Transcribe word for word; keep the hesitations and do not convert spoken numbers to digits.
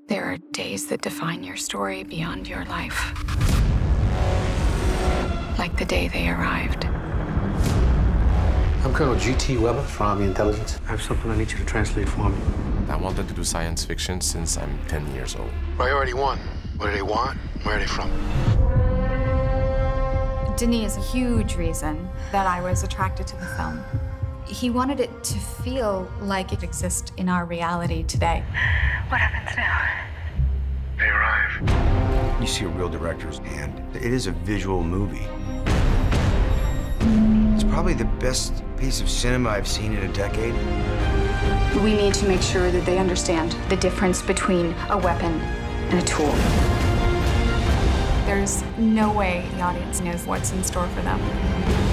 There are days that define your story beyond your life. Like the day they arrived. I'm Colonel G T Weber from the Intelligence. I have something I need you to translate for me. I wanted to do science fiction since I'm ten years old. Priority one. What do they want? Where are they from? Denis is a huge reason that I was attracted to the film. He wanted it to feel like it exists in our reality today. What happens now? They arrive. You see a real director's hand. It is a visual movie. It's probably the best piece of cinema I've seen in a decade. We need to make sure that they understand the difference between a weapon and a tool. There's no way the audience knows what's in store for them.